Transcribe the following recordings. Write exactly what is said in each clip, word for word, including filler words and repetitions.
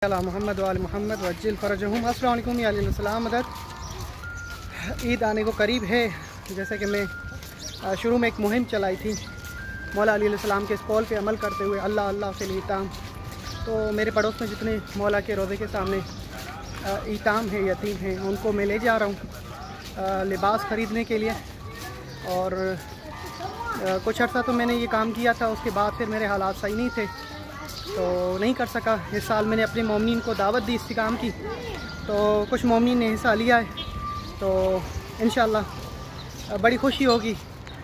अला मोहम्मद वाल मोहम्मद वज्जिल फ़रजहुम। अस्सलाम वालेकुम या अलैहिस्सलाम मदद। ईद आने को करीब है। जैसे कि मैं शुरू में एक मुहिम चलाई थी मौला अली अलैहिस्सलाम के इस कौल पे अमल करते हुए अल्लाह अल्लाह फ़िल ईताम। तो मेरे पड़ोस में जितने मौला के रोज़े के सामने ईताम है, यतीम हैं, उनको मैं ले जा रहा हूँ लिबास ख़रीदने के लिए। और कुछ अर्सा तो मैंने ये काम किया था, उसके बाद फिर मेरे हालात सही नहीं थे तो नहीं कर सका। इस साल मैंने अपने मोमिनीन को दावत दी इस काम की, तो कुछ मोमिनीन ने हिस्सा लिया है। तो इंशाअल्लाह बड़ी खुशी होगी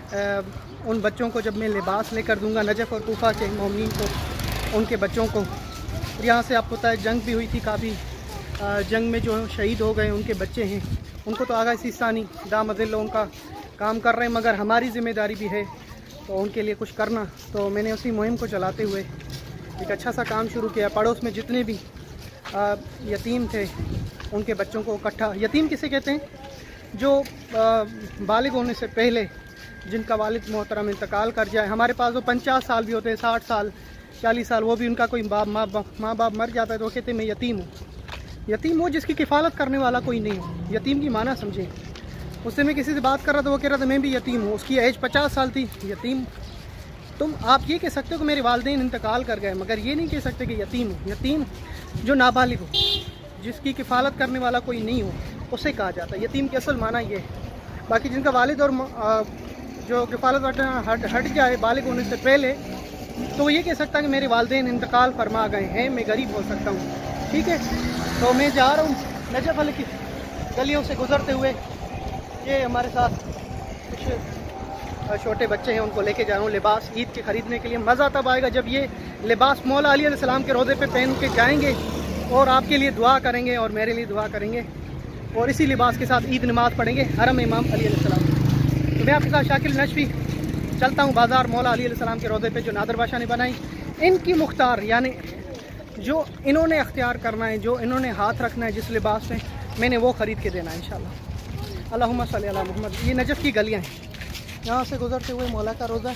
उन बच्चों को जब मैं लिबास लेकर दूंगा, नजफ़ और कूफा के मोमिनीन को, उनके बच्चों को। यहाँ से आपको पता है जंग भी हुई थी काफ़ी, जंग में जो शहीद हो गए उनके बच्चे हैं, उनको तो आगा सीसानी दामदिल उनका काम कर रहे हैं, मगर हमारी ज़िम्मेदारी भी है तो उनके लिए कुछ करना। तो मैंने उसी मुहिम को चलाते हुए एक अच्छा सा काम शुरू किया। पड़ोस में जितने भी आ, यतीम थे उनके बच्चों को इकट्ठा, यतीम किसे कहते हैं, जो बालिग होने से पहले जिनका वालिद मोहतरम इंतकाल कर जाए। हमारे पास तो पचास साल भी होते हैं, साठ साल, चालीस साल, वो भी उनका कोई बाप माँ माँ बाप मर जाता है तो वो कहते हैं मैं यतीम हूँ। यतीम वो जिसकी किफ़ालत करने वाला कोई नहीं हो। यतीम की माना समझें। उससे मैं किसी से बात कर रहा था, वो कह रहा था मैं भी यतीम हूँ, उसकी एज पचास साल थी। यतीम तुम आप ये कह सकते हो कि मेरे वालिदैन इंतकाल कर गए, मगर ये नहीं कह सकते कि यतीम हो। यतीम जो नाबालिग हो, जिसकी किफ़ालत करने वाला कोई नहीं हो, उसे कहा जाता है यतीम की असल माना ये है। बाकी जिनका वालिद और जो किफ़ालत हट हट जाए बालिग होने से पहले, तो वो ये कह सकता है कि मेरे वालिदैन इंतकाल फरमा गए हैं, मैं गरीब हो सकता हूँ। ठीक है, तो मैं जा रहा हूँ नजफ़ अली की गलियों से गुज़रते हुए। ये हमारे साथ कुछ छोटे बच्चे हैं, उनको लेके जा रहा हूँ लिबास ईद के ख़रीदने के लिए। मज़ा तब आएगा जब ये लिबास मौला अली अलैहिस्सलाम के रोज़े पे पहन के जाएंगे और आपके लिए दुआ करेंगे और मेरे लिए दुआ करेंगे, और इसी लिबास के साथ ईद नमाज़ पढ़ेंगे हरम इमाम अली अलैहिस्सलाम। तो मैं आपके साथ शाकिल नशवी चलता हूँ बाज़ार मौला अली अलैहिस्सलाम के रोज़े पे जो नादर बादशाह ने बनाई। इनकी मुख्तार यानी जो इन्होंने अख्तियार करना है, जो इन्होंने हाथ रखना है जिस लिबास में, मैंने वो ख़रीद के देना है इंशाअल्लाह। अल्लाहुम्मा सल्ली अला मुहम्मद। ये नजफ़ की गलियाँ हैं, यहाँ से गुज़रते हुए मौला का रोज़ा,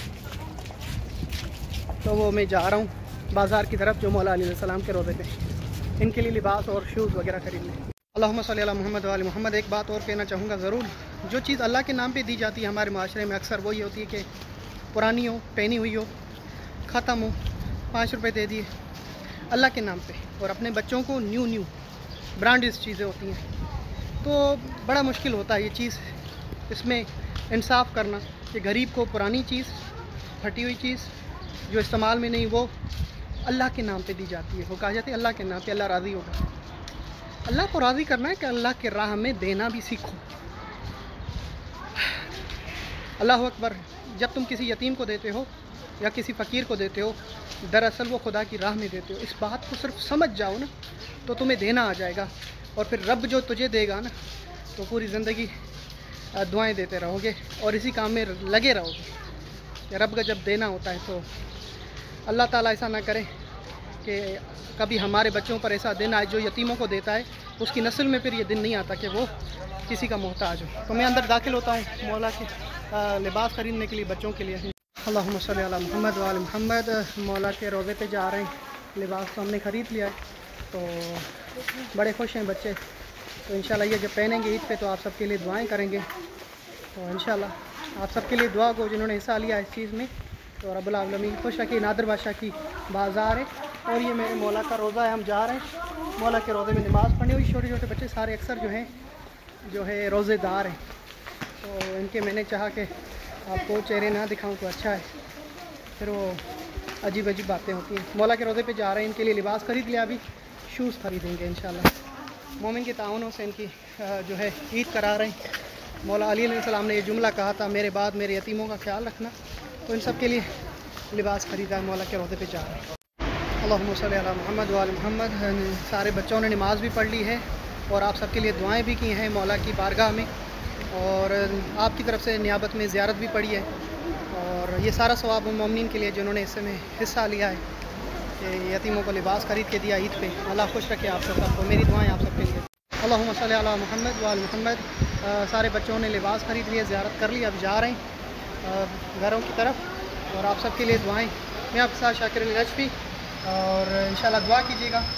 तो वो मैं जा रहा हूँ बाज़ार की तरफ जो मौला अली अलैहिस्सलाम के रोज़े पे, इनके लिए लिबास और शूज़ वगैरह खरीदने। अल्लाहुम्मा सल्ली अला मुहम्मद वाले मोहम्मद। एक बात और कहना चाहूँगा ज़रूर, जो चीज़ अल्लाह के नाम पे दी जाती है हमारे माशरे में अक्सर वो ये होती है कि पुरानी हो, पहनी हुई हो, ख़त्म हो, पाँच रुपये दे दिए अल्लाह के नाम पे, और अपने बच्चों को न्यू न्यू ब्रांडेड चीज़ें होती हैं। तो बड़ा मुश्किल होता है ये चीज़, इसमें इंसाफ करना कि गरीब को पुरानी चीज़, फटी हुई चीज़ जो इस्तेमाल में नहीं, वो अल्लाह के नाम पे दी जाती है। वो कहा जाता है अल्लाह के नाम पे अल्लाह राज़ी होगा। अल्लाह को राज़ी करना है कि अल्लाह के राह में देना भी सीखो। अल्लाह अकबर। जब तुम किसी यतीम को देते हो या किसी फ़कीर को देते हो, दरअसल वो खुदा की राह में देते हो। इस बात को सिर्फ समझ जाओ ना, तो तुम्हें देना आ जाएगा। और फिर रब जो तुझे देगा ना, तो पूरी ज़िंदगी दुआएं देते रहोगे और इसी काम में लगे रहोगे। रब का जब देना होता है तो अल्लाह ताला ऐसा ना करे कि कभी हमारे बच्चों पर ऐसा दिन आए, जो यतीमों को देता है उसकी नस्ल में फिर ये दिन नहीं आता कि वो किसी का मोहताज हो। तो मैं अंदर दाखिल होता हूँ मौला के लिबास ख़रीदने के लिए बच्चों के लिए। अल्लाहुम्मा सल्ली अला मुहम्मद व आले मुहम्मद। मौला के रोज़े पे जा रहे हैं, लिबास तो हमने ख़रीद लिया है, तो बड़े खुश हैं बच्चे। तो इंशाल्लाह ये जब पहनेंगे ईद पे तो आप सबके लिए दुआएं करेंगे। तो इंशाल्लाह आप सबके लिए दुआ को जिन्होंने हिस्सा लिया इस चीज़ में, तो रब्बुल आलमीन खुश रखिए। नादर बादशाह की बाज़ार है और ये मेरे मौला का रोज़ा है। हम जा रहे हैं मौला के रोज़े में नमाज़ पढ़ने। हुई छोटे छोटे बच्चे सारे अक्सर जो हैं जो है रोज़ेदार हैं, तो इनके मैंने चाहा कि आपको चेहरे ना दिखाऊँ तो अच्छा है, फिर वो अजीब अजीब बातें होती हैं। मौला के रोज़े पे जा रहे हैं, इनके लिए लिबास ख़रीद लिया, अभी शूज़ ख़रीदेंगे इंशाल्लाह। मोमिन के ताउनों से इनकी जो है ईद करा रहे हैं। मौला अली अलैहिस्सलाम ने ये जुमला कहा था, मेरे बाद मेरे यतीमों का ख्याल रखना, तो इन सब के लिए लिबास ख़रीदा है। मौला के रोज़े पे जा रहे हैं। अल्लाहुम्मा सल्ली अला मुहम्मद व आले मुहम्मद। सारे बच्चों ने नमाज़ भी पढ़ ली है और आप सबके लिए दुआएं भी की हैं मौला की बारगाह में, और आपकी तरफ से नियाबत में ज़ियारत भी पड़ी है। और ये सारा सवाब उन मोमिनीन के लिए जिन्होंने इसमें हिस्सा लिया है कि यतीमों को लिबास ख़रीद के दिया ईद पे। अल्लाह खुश रखे आप सबको। मेरी दुआएं आप सबके लिए। अल्लाहुम्मा सल्ली अला मुहम्मद व आले मुहम्मद। सारे बच्चों ने लिबास ख़रीद लिया, ज़ियारत कर ली, अब जा रहे हैं घरों की तरफ, और आप सबके लिए दुआएं। मैं आपके साथ शाकिर नशवी, और इंशाल्लाह दुआ कीजिएगा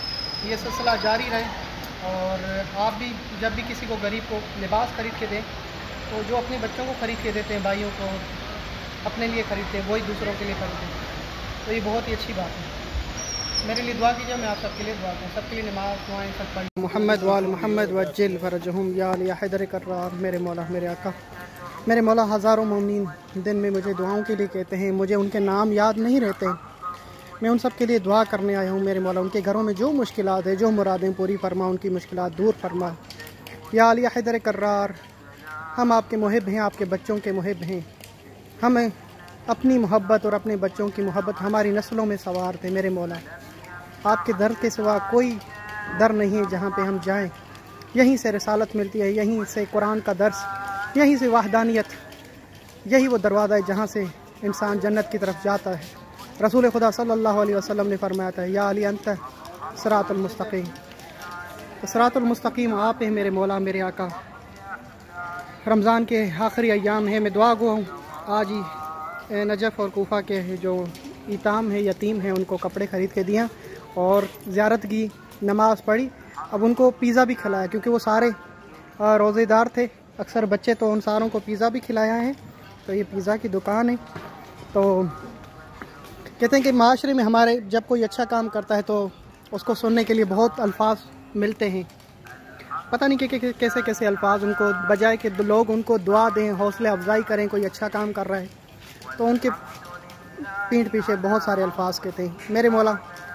یہ سلسلہ جاری رہے، اور آپ بھی جب بھی کسی کو غریب کو لباس خرید کے دیں تو جو اپنے بچوں کو خرید کے دیتے ہیں، بھائیوں کو اپنے لیے خریدتے ہیں، وہی دوسروں کے لیے خریدتے ہیں، تو یہ بہت ہی اچھی بات ہے۔ میرے لیے دعا کیجیے، میں آپ سب کے لیے دعا کروں، سب کے لیے نماز دعائیں سب پڑھ محمد وال محمد وجل فرجہم یا علی حیدر کرار۔ میرے مولا، میرے آقا، میرے مولا، ہزاروں مومنین دن میں مجھے دعاؤں کے لیے کہتے ہیں، مجھے ان کے نام یاد نہیں رہتے، میں ان سب کے لیے دعا کرنے آیا ہوں۔ میرے مولا، ان کے گھروں میں جو مشکلات ہیں، جو مرادیں پوری فرما، ان کی مشکلات دور فرما یا علی حیدر کرار۔ ہم آپ کے محب ہیں، آپ کے بچوں کے محب ہیں، ہمیں اپنی محبت اور اپنے بچوں کی محبت ہماری نسلوں میں سوار دے۔ میرے مولا، آپ کے در کے سوا کوئی در نہیں ہے جہاں پہ ہم جائیں، یہیں سے رسالت ملتی ہے، یہیں سے قرآن کا درس، یہیں سے وحدانیت، یہی وہ دروازہ ہے جہاں سے انسان جنت کی طرف جاتا ہے۔ رسول خدا صلی اللہ علیہ وسلم نے فرمایا تھا، یا علی انت صراط المستقیم، صراط المستقیم آپ ہیں میرے مولا، میرے آقا۔ رمضان کے آخری ایام ہیں، میں دعا گو ہوں، آج ہی نجف اور کوفہ کے جو ایتام ہیں، یتیم ہیں، ان کو کپڑے خرید کے دیا اور زیارت کی، نماز پڑھی، اب ان کو پیزا بھی کھلایا کیونکہ وہ سارے روزے دار تھے، اکثر بچے، تو ان ساروں کو پیزا بھی کھلایا ہے۔ تو یہ پیزا کی دکان ہے۔ تو کہتے ہیں کہ معاشرے میں ہمارے جب کوئی اچھا کام کرتا ہے تو اس کو سننے کے لیے بہت الفاظ ملتے ہیں، پتہ نہیں کہ کیسے کیسے الفاظ، ان کو بجائے کہ لوگ ان کو دعا دیں، حوصلہ افزائی کریں، کوئی اچھا کام کر رہا ہے تو ان کے پینٹ پیچھے بہت سارے الفاظ کہتے ہیں۔ میرے مولا،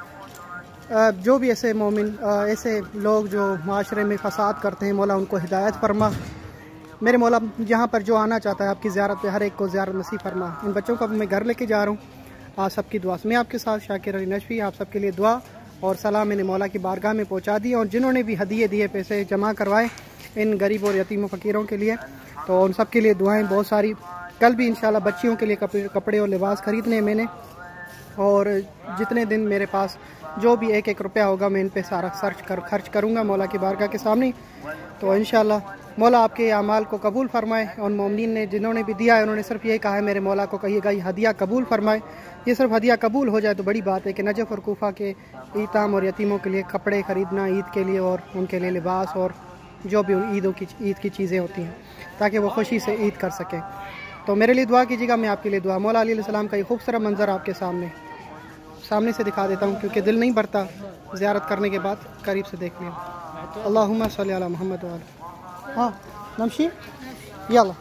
جو بھی ایسے مومن، ایسے لوگ جو معاشرے میں فساد کرتے ہیں، مولا ان کو ہدایت فرما۔ میرے مولا، جہاں پر جو آنا چاہتا ہے آپ کی زیارت پہ، ہر ایک کو زیارت نصیب فرما۔ ان بچوں کو میں گھر لے کے جا رہا ہوں، آپ سب کی دعا سے میں آپ کے ساتھ شاکر علی نجفی، آپ سب کے لیے دعا اور سلام میں نے مولا کی بارگاہ میں پہنچا دی، اور جنہوں نے بھی ہدیے دیے، پیسے جمع کروائے ان غریب اور یتیم و فقیروں کے لیے، تو ان سب کے لیے دعائیں بہت ساری۔ کل بھی انشاءاللہ بچیوں کے لیے کپڑے اور لباس خریدنے ہیں میں نے، اور جتنے دن میرے پاس جو بھی ایک ایک روپیہ ہوگا میں ان پہ سارا سرچ کر خرچ کروں گا مولا کی بارگاہ کے سامنے۔ تو انشاءاللہ مولا آپ کے اعمال کو قبول فرمائے، اور مومنین نے جنہوں نے بھی دیا ہے انہوں نے صرف یہی کہا ہے میرے مولا کو کہیے گا یہ ہدیہ قبول فرمائے۔ یہ صرف ہدیہ قبول ہو جائے تو بڑی بات ہے کہ نجف اور کوفہ کے ایتام اور یتیموں کے لیے کپڑے خریدنا عید کے لیے، اور ان کے لیے لباس اور جو بھی عیدوں کی عید کی چیزیں ہوتی ہیں، تاکہ وہ خوشی سے عید کر سکیں۔ تو میرے لیے دعا کیجیے گا، میں آپ کے لیے دعا۔ مولا علیہ السلام کا یہ خوبصورت منظر آپ کے سامنے سامنے سے دکھا دیتا ہوں کیونکہ دل نہیں بھرتا زیارت کرنے کے بعد قریب سے دیکھ لیا۔ اللہم صلی علی محمد وعلی۔ ہاں نمشی یلا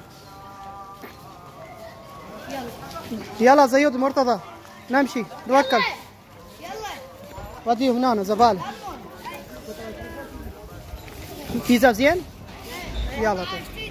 يلا زيد مرتضى نمشي توكل وديه هنا زبالة بيتزا زين يلا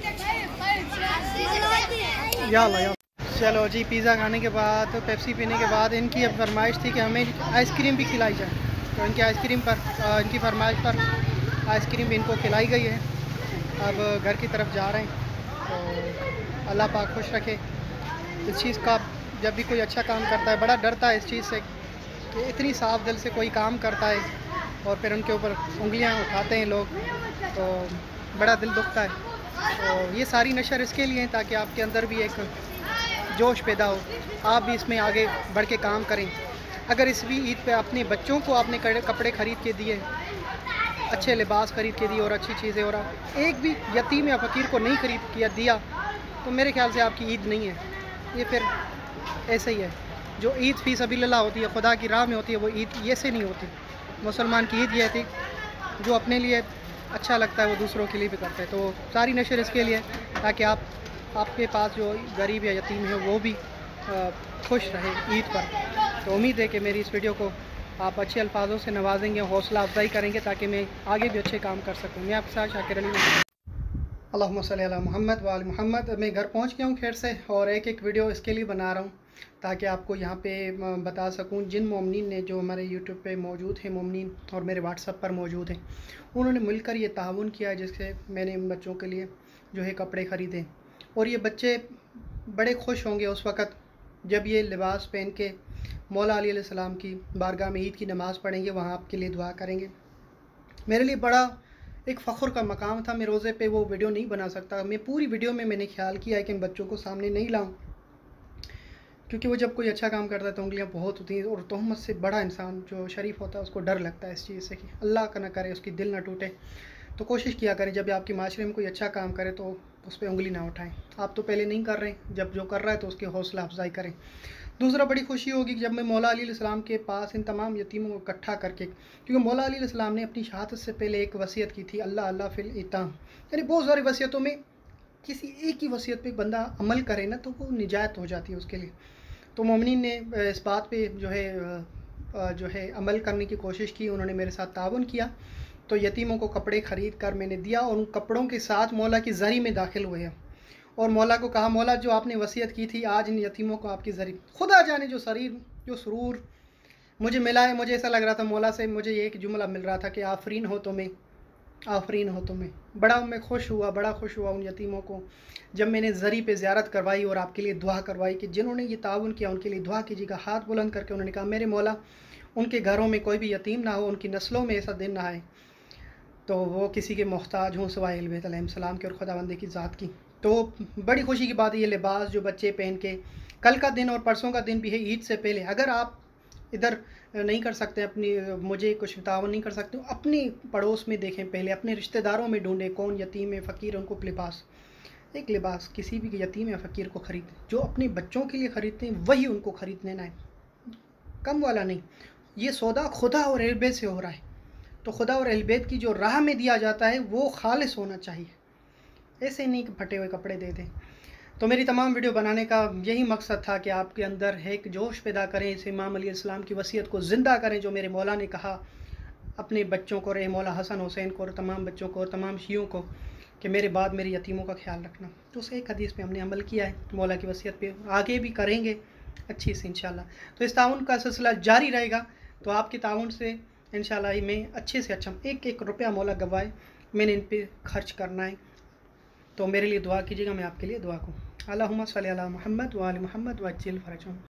يلا يلا چلو جی، پیزا کھانے کے بعد پیپسی پینے کے بعد ان کی اب فرمائش تھی کہ ہمیں آئس کریم بھی کھلائی جائے، تو ان کی آئس کریم پر ان کی فرمائش پر آئس کریم بھی ان کو کھلائی گئی ہے۔ اب گھر کی طرف جا رہے ہیں، تو اللہ پاک خوش رکھے۔ اس چیز کا جب بھی کوئی اچھا کام کرتا ہے بڑا ڈرتا ہے اس چیز سے کہ اتنی صاف دل سے کوئی کام کرتا ہے اور پھر ان کے اوپر انگلیاں اٹھاتے ہیں لوگ، تو بڑا دل دکھتا ہے۔ تو یہ ساری نشر اس کے لیے ہیں تاکہ آپ کے اندر بھی ایک جوش پیدا ہو، آپ بھی اس میں آگے بڑھ کے کام کریں۔ اگر اس بھی عید پہ اپنے بچوں کو آپ نے کپڑے خرید کے دیے، اچھے لباس خرید کے دیے اور اچھی چیزیں، اور ایک بھی یتیم یا فقیر کو نہیں خرید کیا دیا، تو میرے خیال سے آپ کی عید نہیں ہے، یہ پھر ایسے ہی ہے۔ جو عید فی سبیل اللہ ہوتی ہے، خدا کی راہ میں ہوتی ہے، وہ عید ایسے نہیں ہوتی۔ مسلمان کی عید یہ تھی جو اپنے لیے اچھا لگتا ہے وہ دوسروں کے لیے بھی کرتا ہے۔ تو ساری نشر اس کے لیے تاکہ آپ آپ کے پاس جو غریب یا یتیم ہے وہ بھی خوش رہے عید پر۔ تو امید ہے کہ میری اس ویڈیو کو آپ اچھے الفاظوں سے نوازیں گے، حوصلہ افزائی کریں گے تاکہ میں آگے بھی اچھے کام کر سکوں۔ میں آپ کے ساتھ شاکر علی۔ اللہم صلی علی محمد وعلی محمد۔ میں گھر پہنچ گیا ہوں خیر سے، اور ایک ایک ویڈیو اس کے لیے بنا رہا ہوں تاکہ آپ کو یہاں پہ بتا سکوں جن مومنین نے جو ہمارے یوٹیوب پہ موجود ہیں مومنین اور میرے واٹس ایپ پر موجود ہیں، انہوں نے مل کر یہ تعاون کیا جس سے میں نے ان بچوں کے لیے جو ہے کپڑے خریدے، اور یہ بچے بڑے خوش ہوں گے اس وقت جب یہ لباس پہن کے مولا علیہ السلام کی بارگاہ میں عید کی نماز پڑھیں گے، وہاں آپ کے لیے دعا کریں گے۔ میرے لیے بڑا ایک فخر کا مقام تھا، میں روزے پہ وہ ویڈیو نہیں بنا سکتا، میں پوری ویڈیو میں میں نے خیال کیا ہے کہ ان بچوں کو سامنے نہیں لاؤں، کیونکہ وہ جب کوئی اچھا کام کرتا ہے تو انگلیاں بہت ہوتی ہیں، اور تہمت سے بڑا انسان جو شریف ہوتا ہے اس کو ڈر لگتا ہے اس چیز سے کہ اللہ کا نہ کرے اس کی دل نہ ٹوٹے۔ تو کوشش کیا کریں جب آپ کے معاشرے میں کوئی اچھا کام کرے تو اس پہ انگلی نہ اٹھائیں۔ آپ تو پہلے نہیں کر رہے، جب جو کر رہا ہے تو اس کی حوصلہ افزائی کریں۔ دوسرا بڑی خوشی ہوگی کہ جب میں مولا علی علیہ السلام کے پاس ان تمام یتیموں کو اکٹھا کر کے، کیونکہ مولا علی علیہ السلام نے اپنی شہادت سے پہلے ایک وصیت کی تھی، اللہ اللہ فی الایتام، یعنی بہت ساری وصیتوں میں کسی ایک ہی وصیت پہ بندہ عمل کرے نا تو وہ نجات ہو جاتی ہے اس کے لیے۔ تو مومنین نے اس بات پہ جو ہے جو ہے عمل کرنے کی کوشش کی، انہوں نے میرے ساتھ تعاون کیا، تو یتیموں کو کپڑے خرید کر میں نے دیا، اور ان کپڑوں کے ساتھ مولا کی زری میں داخل ہوئے ہیں، اور مولا کو کہا مولا جو آپ نے وصیت کی تھی آج ان یتیموں کو آپ کی زری، خدا جانے جو سریر جو سرور مجھے ملا ہے، مجھے ایسا لگ رہا تھا مولا سے مجھے یہ ایک جملہ مل رہا تھا کہ آفرین ہو تمہیں، آفرین ہو تمہیں۔ بڑا میں خوش ہوا، بڑا خوش ہوا ان یتیموں کو جب میں نے زری پہ زیارت کروائی اور آپ کے لیے دعا کروائی کہ جنہوں نے یہ تعاون کیا ان کے لیے دعا کیجیے گا۔ ہاتھ بلند کر کے انہوں نے کہا میرے مولا ان کے گھروں میں کوئی بھی یتیم نہ ہو، ان کی نسلوں میں ایسا دن نہ آئے تو وہ کسی کے محتاج ہوں سوائے اہل بیت علیہ السلام کے اور خدا بندے کی ذات کی۔ تو بڑی خوشی کی بات ہے یہ لباس جو بچے پہن کے، کل کا دن اور پرسوں کا دن بھی ہے عید سے پہلے، اگر آپ ادھر نہیں کر سکتے اپنی مجھے کچھ تعاون نہیں کر سکتے، اپنی پڑوس میں دیکھیں، پہلے اپنے رشتہ داروں میں ڈھونڈیں کون یتیم ہے فقیر ہے، ان کو لباس، ایک لباس کسی بھی یتیم یا فقیر کو خریدیں، جو اپنے بچوں کے لیے خریدتے ہیں وہی ان کو خریدنے نہ ہے، کم والا نہیں۔ یہ سودا خدا اور اہل بیت سے ہو رہا ہے، تو خدا اور اہل بیت کی جو راہ میں دیا جاتا ہے وہ خالص ہونا چاہیے، ایسے نہیں کہ پھٹے ہوئے کپڑے دے دیں۔ تو میری تمام ویڈیو بنانے کا یہی مقصد تھا کہ آپ کے اندر ایک جوش پیدا کریں، اس امام علیہ السلام کی وصیت کو زندہ کریں جو میرے مولا نے کہا اپنے بچوں کو، رہے مولا حسن حسین کو اور تمام بچوں کو اور تمام شیعوں کو کہ میرے بعد میری یتیموں کا خیال رکھنا۔ تو اس ایک حدیث پہ ہم نے عمل کیا ہے، مولا کی وصیت پہ آگے بھی کریں گے اچھی سے انشاءاللہ۔ تو اس تعاون کا سلسلہ جاری رہے گا، تو آپ کے تعاون سے انشاءاللہ میں اچھے سے اچھا ایک ایک روپیہ مولا گوائے میں نے ان پہ خرچ کرنا ہے، تو میرے لیے دعا کیجیے گا، میں آپ کے لیے دعا کو۔ اللہم صلی علی محمد و آل محمد وعجل فرجہم۔